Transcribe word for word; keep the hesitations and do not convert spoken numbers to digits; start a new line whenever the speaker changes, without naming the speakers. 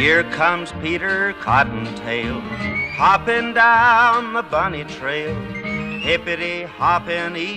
Here comes Peter Cottontail, hopping down the bunny trail, hippity hopping